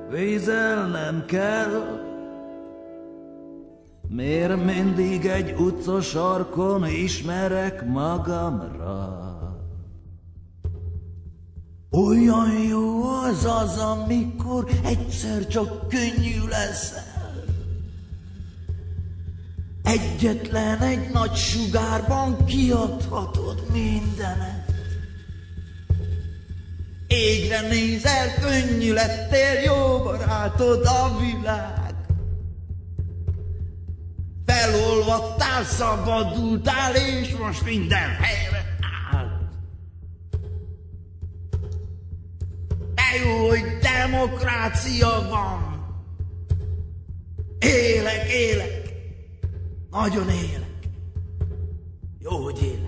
Vízelnem kell. Miért mindig egy utca sarkon ismerek magamra? Olyan jó az, amikor egyszer csak könnyű leszel. Egyetlen egy nagy sugárban kiadhatod mindenet. Égre nézel, könnyű lettél, jó barátod a világ. Felolvadtál, szabadultál, és most minden helyre áll. De jó, hogy demokrácia van. Élek, nagyon élek. Jó, hogy élek.